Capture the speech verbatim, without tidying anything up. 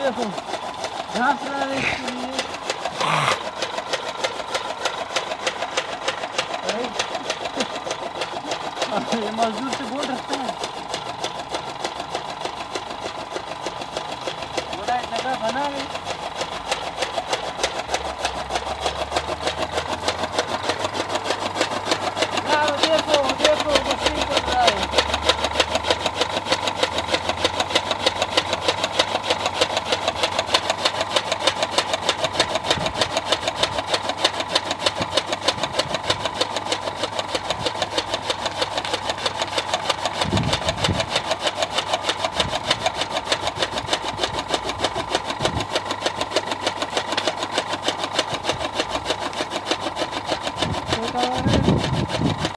देखो घास ला रहे इसके लिए। ये मजदूर से बोल रखता है बड़ा जगह बना है।